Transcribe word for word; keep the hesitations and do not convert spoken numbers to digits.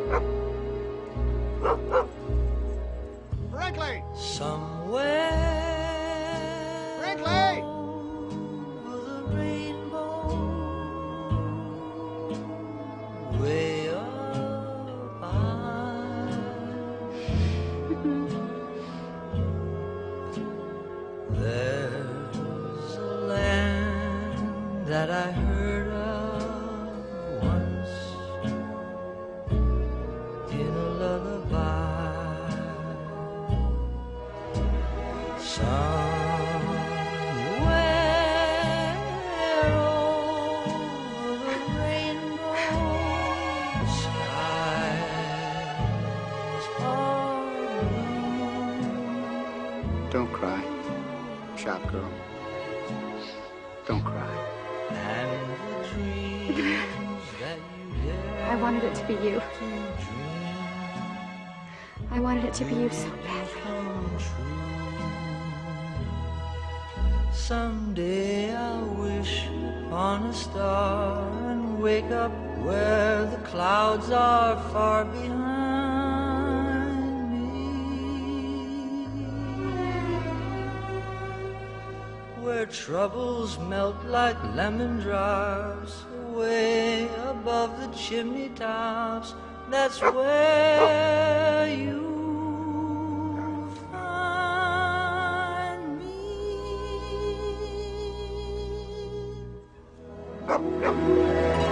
Brinkley! Somewhere Brinkley! over the rainbow, way up high, there's a land that I heard of once in a lullaby. Somewhere over the rainbow, skies are blue. Don't cry, shop girl. Don't cry. And the dreams that you dare I wanted it to be you. to dream I wanted it to be you so badly. come true. Someday I'll wish upon a star and wake up where the clouds are far behind me, where troubles melt like lemon drops away above the chimney tops. That's where you find me.